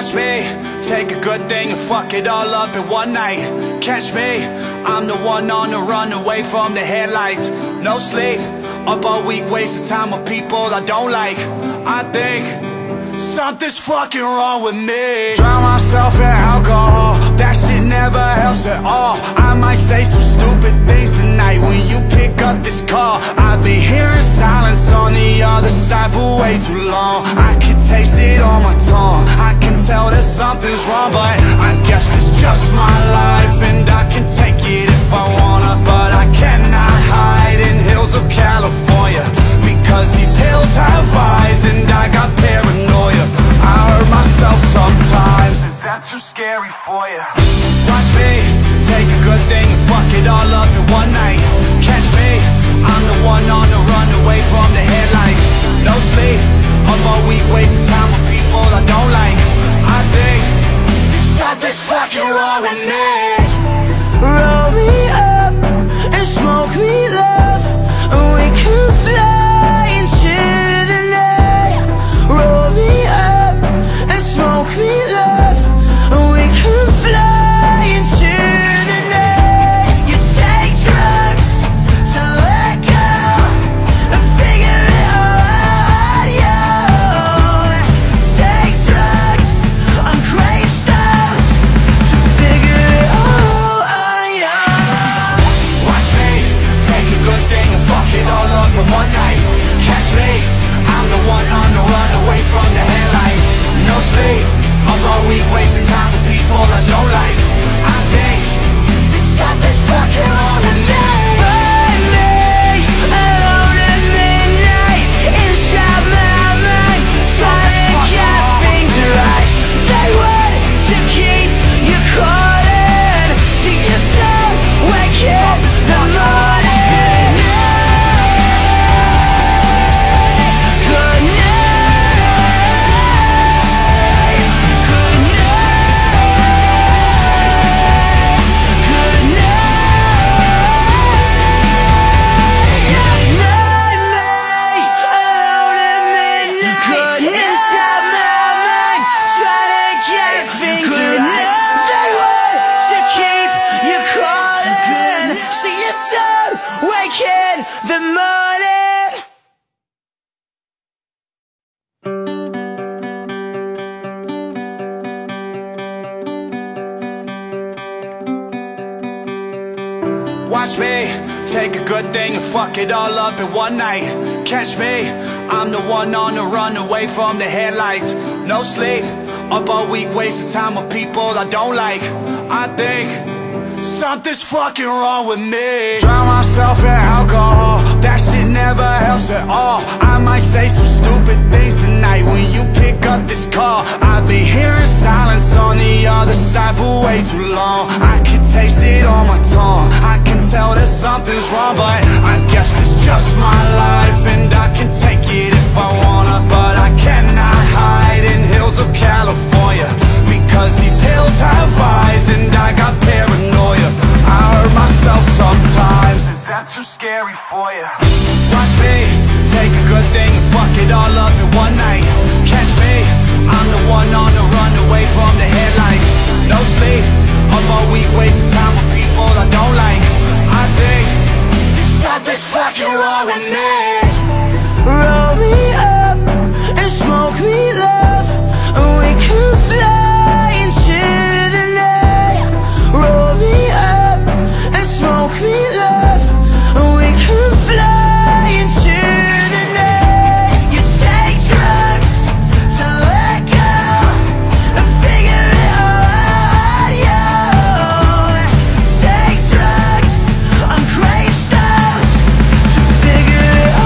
Watch me take a good thing and fuck it all up in one night. Catch me, I'm the one on the run away from the headlights. No sleep, up all week, wasting time with people I don't like. I think something's fucking wrong with me. Drown myself in alcohol, that shit never helps at all. I might say some stupid things tonight when you pick up this call. I've been hearing silence on the other side for way too long. I can taste it on my tongue, I can tell that something's wrong. But I guess it's just my life and I can take it if I wanna. But I cannot hide in hills of California, because these hills have eyes and I got paranoia. I hurt myself sometimes, is that too scary for you? Watch me take a good thing and fuck it all up in one night. Catch me, I'm the one on the run away from the headlights. No sleep, up all week, wasting time with people I don't like. I think something's fucking wrong with me. Roll me up and smoke me love, and we can fly into the night. Roll me up and smoke me love, and we can fly into the night. You take drugs to let go and figure it out, yeah. Take drugs on gravestones to figure it out, yeah. Watch me take a good thing and fuck it all up in one night. Catch me, I'm the one on the run away from the headlights. No sleep, up all week, wasting time with people I don't like. I think something's fucking wrong with me. Find me alone at midnight inside my mind, trying to get things right. They want to keep you calling, so you don't wake up the morning. Good night, good night, good night. Find me alone at midnight inside my mind, trying to get things right. They want to keep you calling, so you don't wake in the morning. Watch me take a good thing and fuck it all up in one night. Catch me, I'm the one on the run away from the headlights. No sleep, up all week, wasting time with people I don't like. I think something's fucking wrong with me. Drown myself in alcohol, that shit never helps at all. I might say some stupid things tonight when you pick up this call. I've been hearing silence on the other side for way too long. I can taste it on my tongue, I can tell that something's wrong. But I guess it's just my life and I can take it if I wanna. But I cannot hide in hills of California, because these hills have eyes and I got paranoia. I hurt myself sometimes, is that too scary for you? Watch me take a good thing and fuck it all up in one night. Catch me, I'm the one on the run away from the headlights. No sleep, up all week, wasting time with people I don't like. I think something's fucking wrong with me. Roll me up and smoke me love, and we can fly into the night. Roll me up and smoke me love, and we can fly into the night. You take drugs to let go and figure it out, yeah. Take drugs on gravestones to figure it out.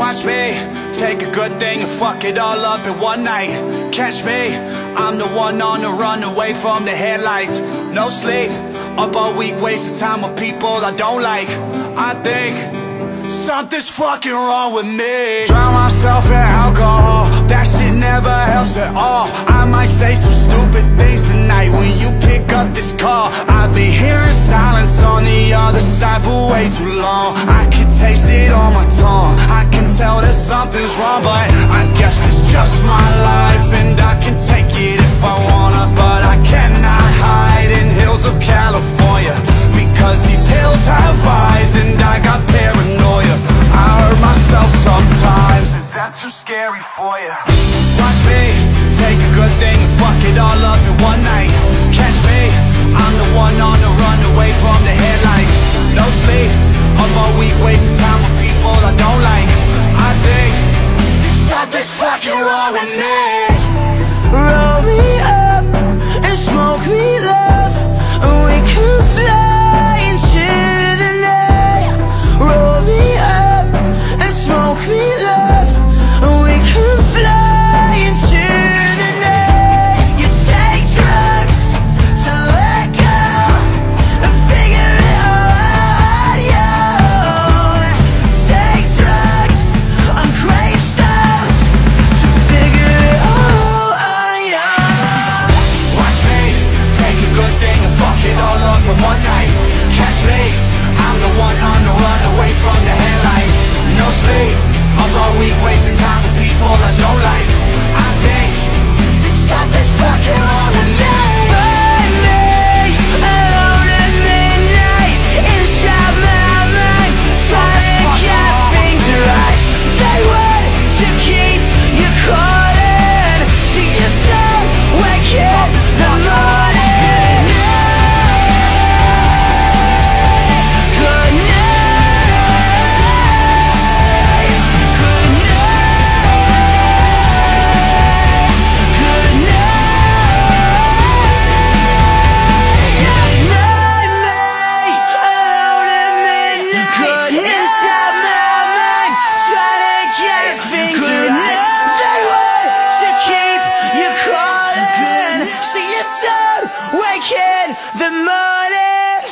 Watch me take a good thing and fuck it all up in one night. Catch me, I'm the one on the run away from the headlights. No sleep, up all week, wasting time with people I don't like. I think something's fucking wrong with me. Drown myself in alcohol, that shit never helps at all. I might say some stupid things tonight when you pick up this call. I've been hearing silence on the other side for way too long. I can taste it on my tongue, I can tell that something's wrong, but I guess it's just my life, and I can take it if I wanna. But I cannot hide in hills of California, because these hills have eyes and I got paranoia. I hurt myself sometimes, is that too scary for you? Watch me take a good thing and fuck it all up in one night. Catch me, I'm the one on the run away from the headlights. No sleep, up all week wasting time with people I don't like. I think something's fucking wrong with me. Roll me up and smoke me love, and we can fly into the night. Roll me up and smoke me love, and we can fly into the night. You take drugs to let go and figure it all out, yo. Take drugs on gray stones to figure it all out, yo. Watch me take a good thing and fuck it all up in one night. Catch me, I'm the one on the run away from the headlights. No sleep, up all week wasting time with people I don't like. I think something's fucking wrong with me. Find me alone at midnight inside my mind, trying to get things right. They want to keep you caught in, so you don't wake up the morning. Good night, good night, good night. Find me alone at midnight inside my mind, trying to get things right. They want to keep you caught in, so you don't wake in the morning.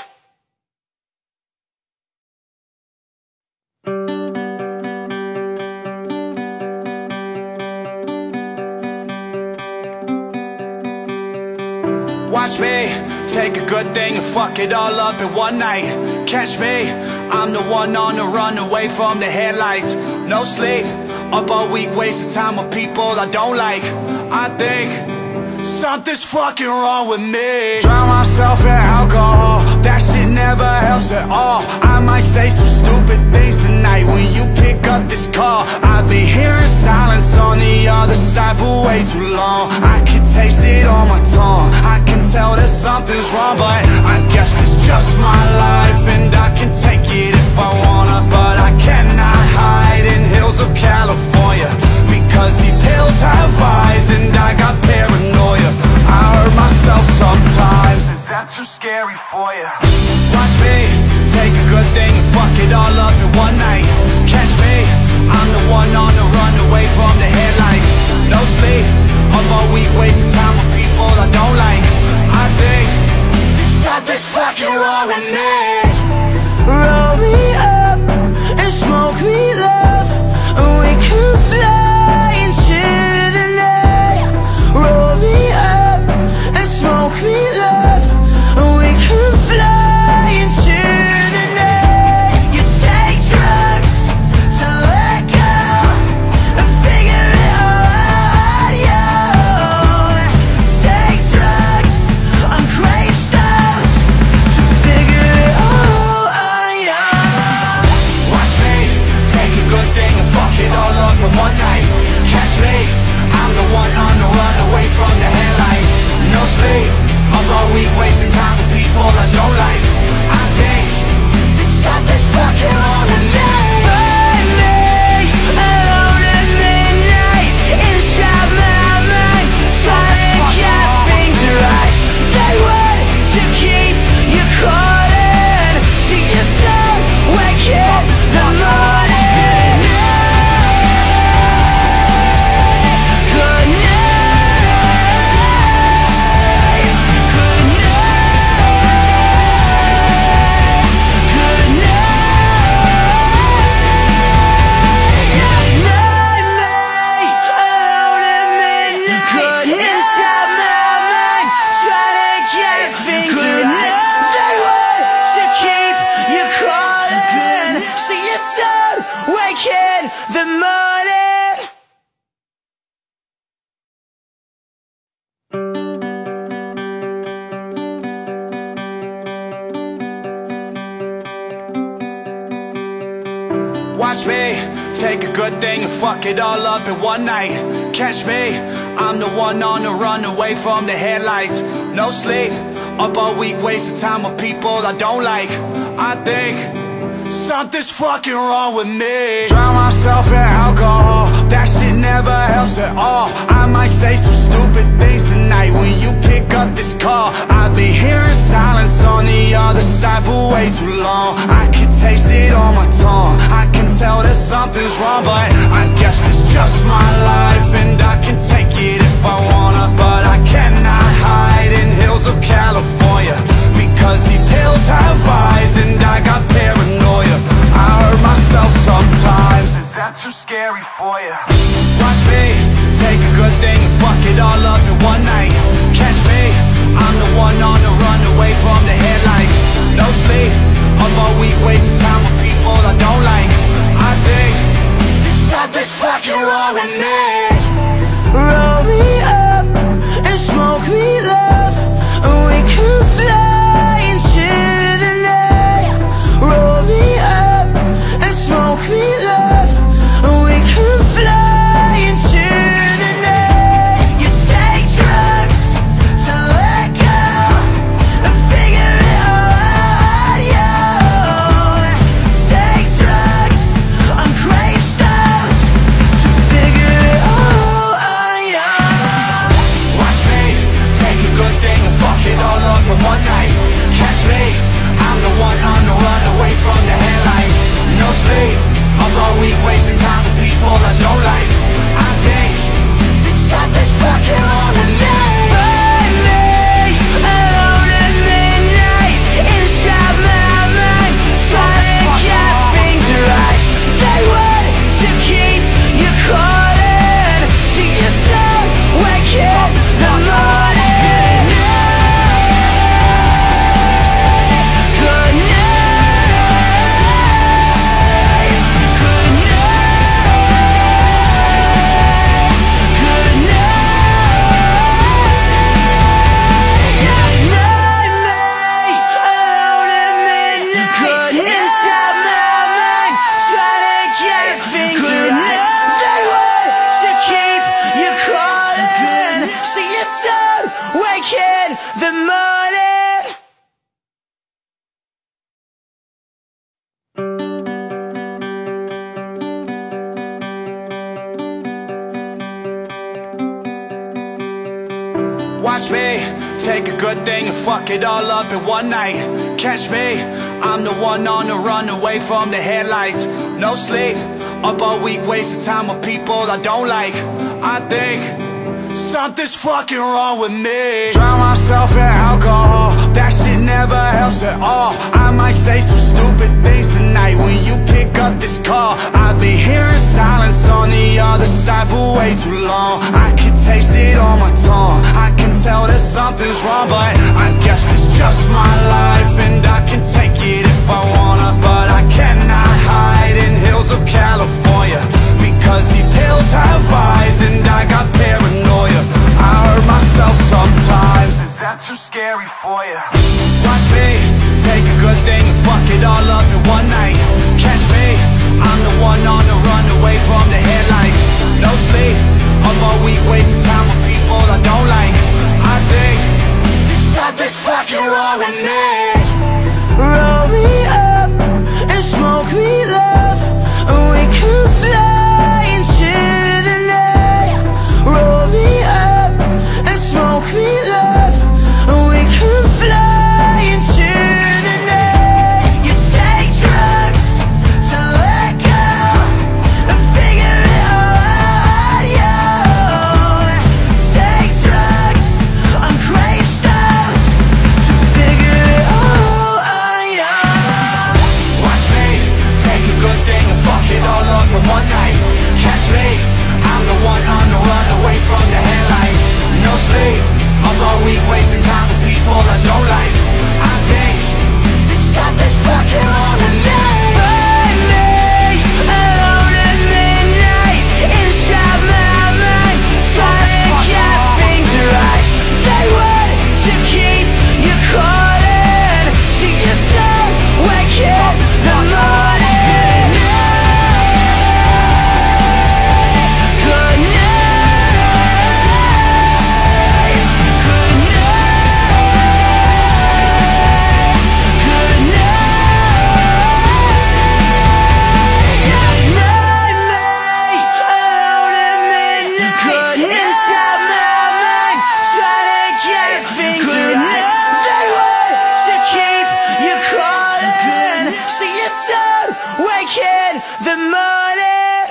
Watch me take a good thing and fuck it all up in one night. Catch me, I'm the one on the run away from the headlights. No sleep, up all week wasting time with people I don't like. I think something's fucking wrong with me. Drown myself in alcohol, that shit never helps at all. I might say some stupid things tonight when you pick up this call. I've been hearing silence on the other side for way too long. I can taste it on my tongue, I can tell that something's wrong, but I guess it's just my life, and I can take it if I wanna. But I cannot hide in hills of California, because these hills have eyes and I got paranoia. I hurt myself sometimes, is that too scary for you? Watch me take a good thing and fuck it all up in one night. Catch me, I'm the one on the run away from the headlights. No sleep, up all week wasting time with people I don't like. I think something's fucking wrong with me. Roll me up and smoke me love, and we can fly into the night. Roll me up and smoke me love, and we can fly into the night. You take drugs to let go and figure it all out, yo. Take drugs on gray stones to figure it all waking the morning. Watch me take a good thing and fuck it all up in one night. Catch me, I'm the one on the run away from the headlights. No sleep, up all week, wasting time with people I don't like. I think something's fucking wrong with me. Drown myself in alcohol, that shit never helps at all. I might say some stupid things tonight when you pick up this call. I've been hearing silence on the other side for way too long. I can taste it on my tongue, I can tell that something's wrong, but I guess it's just my life and I can take it if I wanna. But I cannot hide in hills of California, because these hills have eyes and I got paranoia. I hurt myself sometimes, is that too scary for you? Watch me take a good thing and fuck it all up in one night. Catch me, I'm the one on the run away from the headlights. No sleep, up all week wasting time with people I don't like. I think something's fucking wrong with me. Roll me up and smoke me love, and we can fly into the night. Roll me up and smoke me love, and we can fly into the night. You take drugs to let go and figure it all out. Take drugs on gravestones to figure it all out. Watch me take a good thing and fuck it all up in one night. Catch me, I'm the one on the run away from the headlights. No sleep, up all week wasting time with people I don't like. I think something's fucking wrong with me. Find me alone at midnight inside my mind, trying to get things right. They want to keep you calling, so you don't wake up the morning. Good night, good night, good night. Find me alone at midnight inside my mind, trying to get things right. They want to keep you calling, so you don't wake in the morning. Watch me take a good thing and fuck it all up in one night. Catch me, I'm the one on the run away from the headlights. No sleep, up all week wasting time with people I don't like. I think something's fucking wrong with me. Drown myself in alcohol, that shit never helps at all. I might say some stupid things tonight when you pick up this call. I've been hearing silence on the other side for way too long. I can taste it on my tongue, I can tell that something's wrong, but I guess it's just my life and I can take it if I wanna. But I cannot hide in hills of California, because these hills have eyes and I got paranoia. I hurt myself sometimes, is that too scary for you? Watch me take a good thing and fuck it all up in one night. Catch me, I'm the one on the run away from the headlights. No sleep, up all week wasting time with people I don't like. I think something's fucking wrong with me. Roll me up and smoke me love, and we can fly into the night. Roll me up and smoke me love, and we can fly into the night. You take drugs to let go and figure it all out. Take drugs on gravestones to figure it all wake in the morning.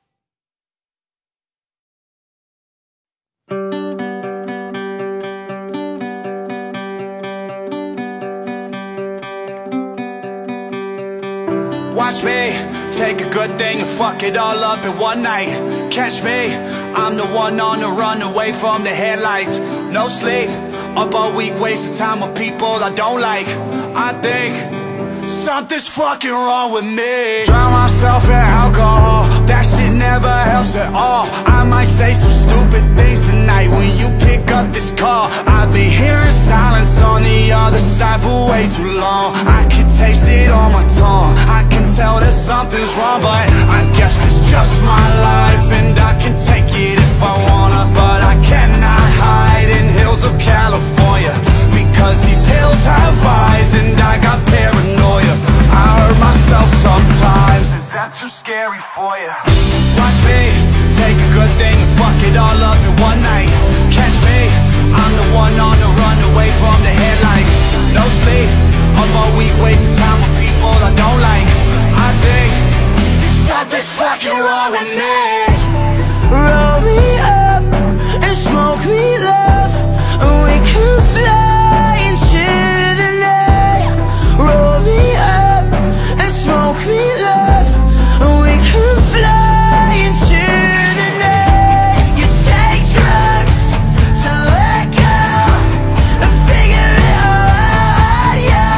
Watch me take a good thing and fuck it all up in one night. Catch me, I'm the one on the run away from the headlights. No sleep, up all week, wasting time with people I don't like. I think something's fucking wrong with me. Drown myself in alcohol, that shit never helps at all. I might say some stupid things tonight when you pick up this call. I've been hearing silence on the other side for way too long. I can taste it on my tongue, I can tell that something's wrong, but I guess it's just my life and I can take it if I wanna. But I cannot hide in hills of California, because these hills have eyes and I got paranoia. I hurt myself sometimes, is that too scary for you? Watch me take a good thing and fuck it all up in one night. Catch me, I'm the one on the run away from the headlights. No sleep, up all week wasting time with people I don't like. I think something's fucking wrong with me. Roll me up and smoke me love, and we can fly into the night. Roll me up and smoke me love, and we can fly into the night. You take drugs to let go and figure it out,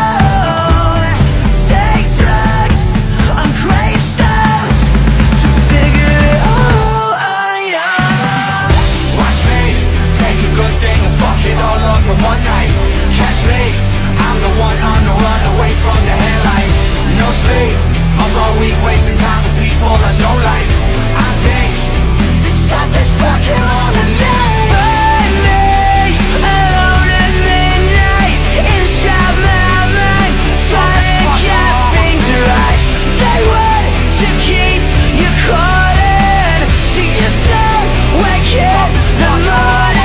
yo. Take drugs on gravestones to figure it all out, yo. Watch me take a good thing and fuck it all up in one night. Catch me, I'm the one on the run away from the headlights. No sleep, up all week wasting time with people I don't like. I think something's fucking wrong with me. Find me alone at midnight inside my mind, trying to get things right. They want to keep you caught in, see you don't wake in the morning.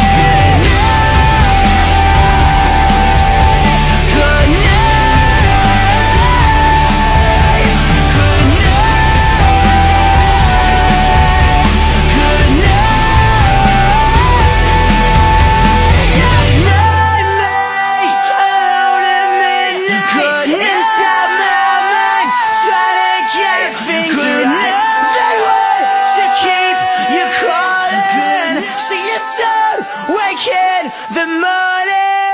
Good night, good night, good night. Inside my mind, trying to get things right. They want to keep you caught in, see you don't wake in the morning.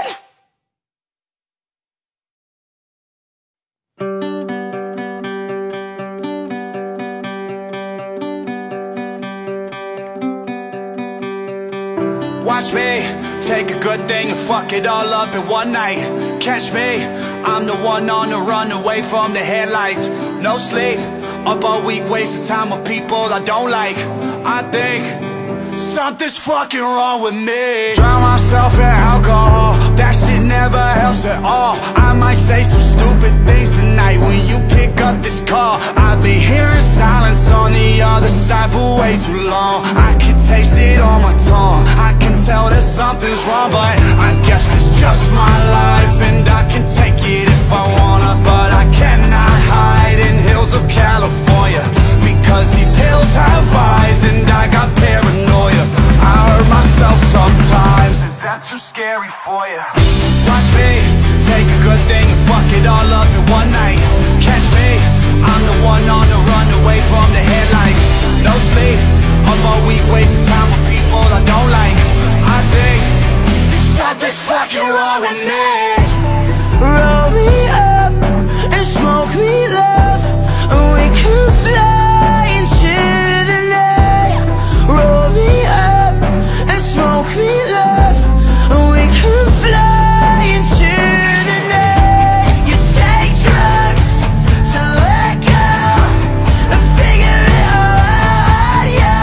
Watch me take a good thing and fuck it all up in one night. Catch me, I'm the one on the run away from the headlights. No sleep, up all week wasting time with people I don't like. I think something's fucking wrong with me. Drown myself in alcohol, that shit never helps at all. I might say some stupid things tonight when you pick up this call. I've been hearing silence on the other side for way too long. I can taste it on my tongue, I can tell that something's wrong, but I guess it's just my life and I can take it if I wanna. But I cannot hide in hills of California, because these hills have eyes and I got paranoia. I hurt myself sometimes, is that too scary for you? Watch me take a good thing and fuck it all up in one night. Catch me, I'm the one on the run away from the headlights. No sleep, up all week wasting time with people I don't like. I think something's fucking wrong with me. Roll me up and smoke me love, and we can fly into the night. Roll me up and smoke me love, and we can fly into the night. You take drugs to let go and figure it all out, yo.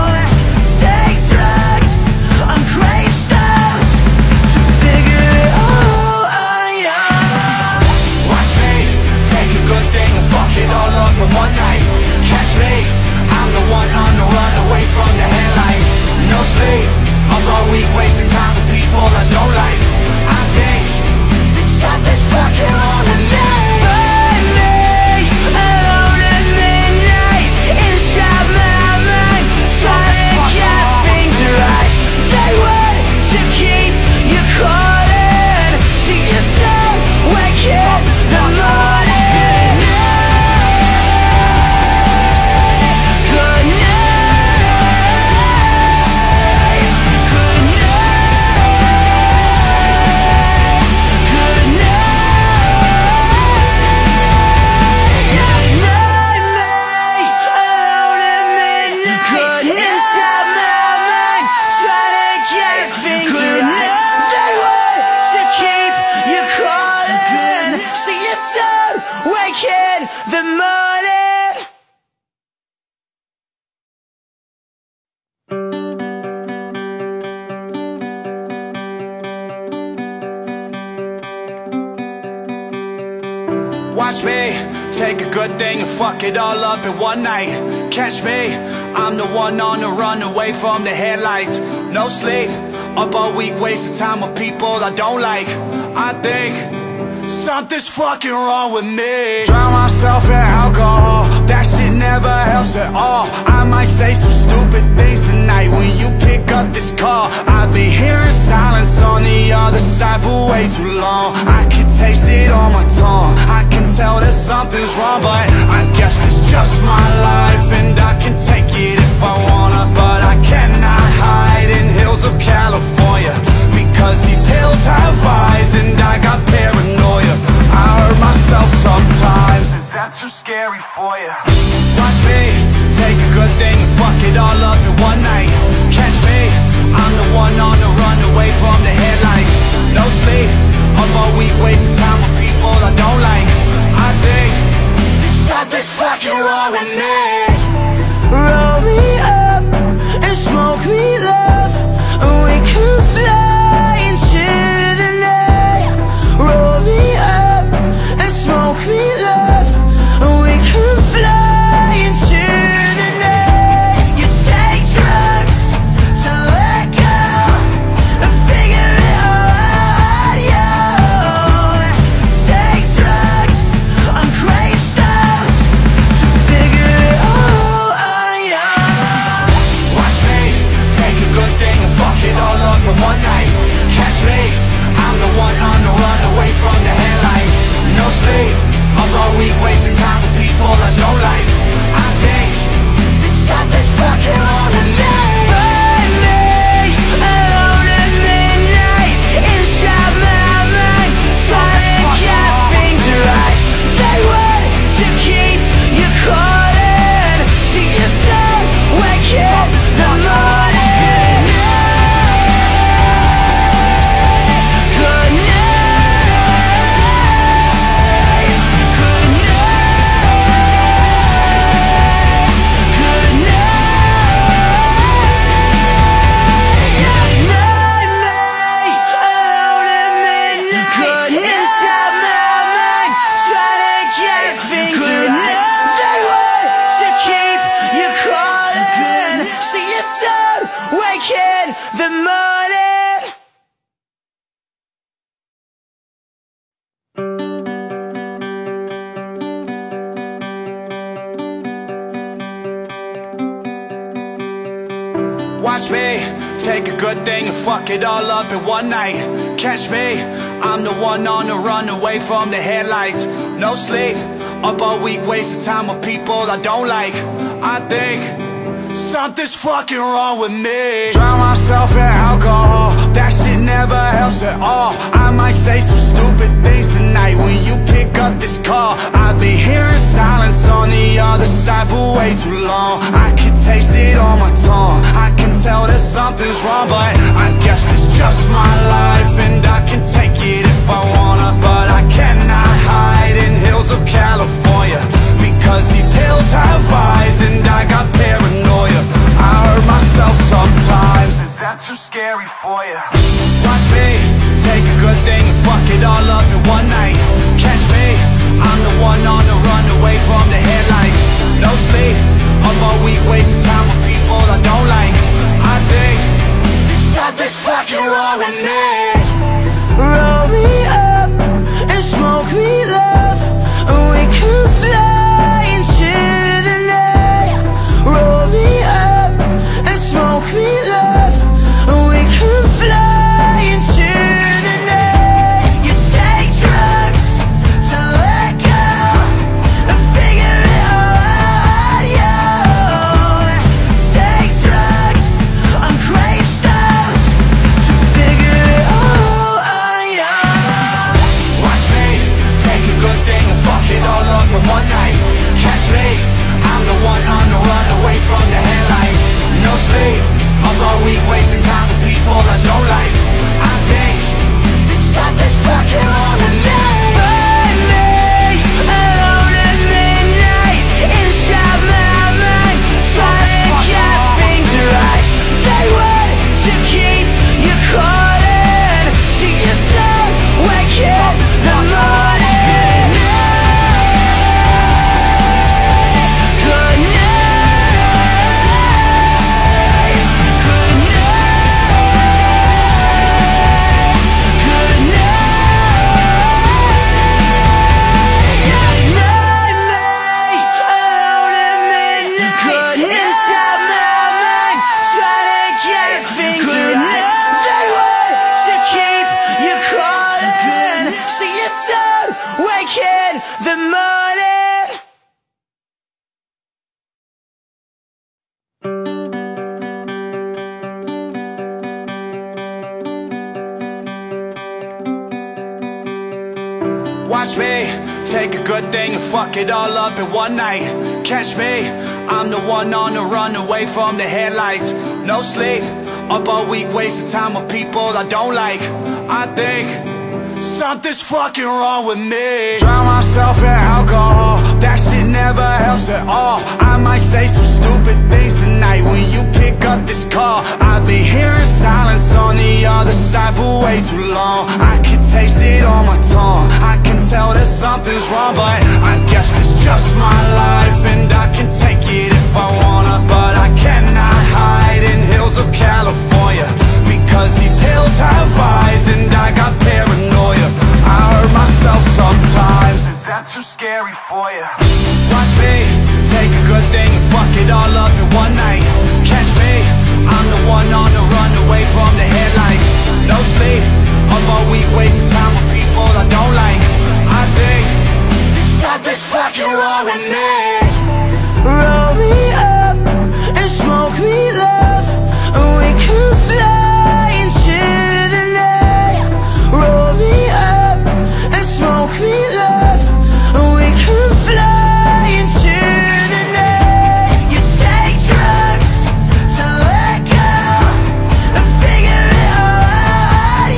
Take drugs on gravestones to figure it all Watch me take a good thing and fuck it all up in one night. Catch me, I'm the one on the run away from the headlights. No sleep, up all week wasting time with people I don't like. I think something's fucking wrong with me. Drown myself in alcohol, that shit never helps at all. I might say some stupid things tonight when you pick up this call. I've been hearing silence on the other side for way too long. I can taste it on my tongue, I can tell that something's wrong, but I guess it's just my life and I can take it if I wanna. But I cannot hide in hills of California, because these hills have eyes and I got paranoia. I hurt myself sometimes, is that too scary for you? Watch me take a good thing and fuck it all up in one night. Catch me, I'm the one on the run away from the headlights. No sleep, up all week wasting time with people I don't like. I think something's fucking wrong with me. Roll me up and smoke me love, and we can fly into the night. Roll me up and smoke me love, and we can fly into the night. You take drugs to let go and figure it all out, yo. Take drugs on great stars to figure it all out, yo. Watch me take a good thing and fuck it all up in one night. Catch me, I'm the one on the run away from the headlights. No sleep, up all week wasting time with people I don't like. I think something's fucking wrong with me. Find me alone at midnight inside my mind, trying to get things right. They want to keep you caught in, see you don't wake up the morning. Good night, good night, good night. Yes, find me alone at midnight inside my mind, trying to get things right. They want to keep you caught in, see you don't wake in the morning. Watch me take a good thing and fuck it all up in one night. Catch me, I'm the one on the run away from the headlights. No sleep, up all week wasting time with people I don't like. I think something's fucking wrong with me. Drown myself in alcohol, that shit never helps at all. I might say some stupid things tonight when you pick up this call. I've been hearing silence on the other side for way too long. I can taste it on my tongue, I can tell that something's wrong, but I guess it's just my life and I can take it if I wanna. But I cannot hide in hills of California, because these hills have eyes and I got paranoia. I hurt myself sometimes, is that too scary for you? Watch me take a good thing and fuck it all up in one night. Catch me, I'm the one on the run away from the headlights. No sleep, up all week wasting time with people I don't like. I think something's fucking wrong with me. Roll me up sun waking the morning. Watch me take a good thing and fuck it all up in one night. Catch me, I'm the one on the run away from the headlights. No sleep, up all week, wasting time with people I don't like. I think something's fucking wrong with me. Drown myself in alcohol, that shit never helps at all. I might say some stupid things tonight when you pick up this call. I've been hearing silence on the other side for way too long. I can taste it on my tongue, I can tell that something's wrong, but I guess it's just my life and I can take it if I wanna. But I cannot hide in hills of California, because these hills have eyes and I got paranoia. I hurt myself sometimes, is that too scary for you? Watch me take a good thing and fuck it all up in one night. Catch me, I'm the one on the run away from the headlights. No sleep, up all week wasting time with people I don't like. I think something's fucking wrong with me. Roll me up and smoke me love, and we can fly into the night. Roll me up and smoke me love, and we can fly into the night. You take drugs to let go and figure it all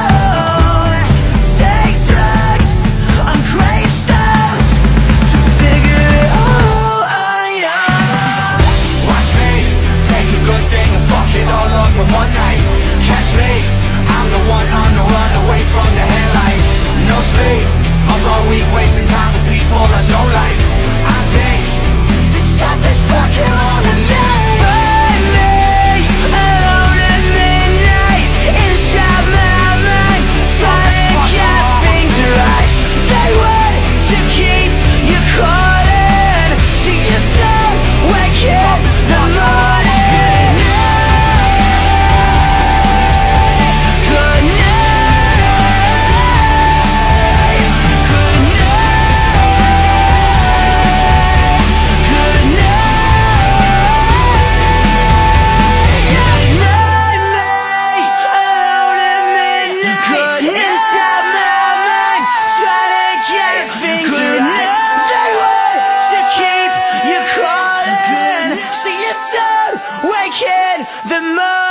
out. Take drugs on gravestones to figure it all out. Watch me take a good thing and fuck it all up in one night. Catch me, I'm the one on the run away from the headlights. No sleep, up all week wasting time with people I don't like. I think something's fucking wrong with me. Find me alone at midnight inside my mind, trying to get things right. They want to keep you calling, see you don't wake up the morning. Good night, good night, good night. Good inside my mind, trying to get things right. They want to keep you calling, see you don't wake in the morning.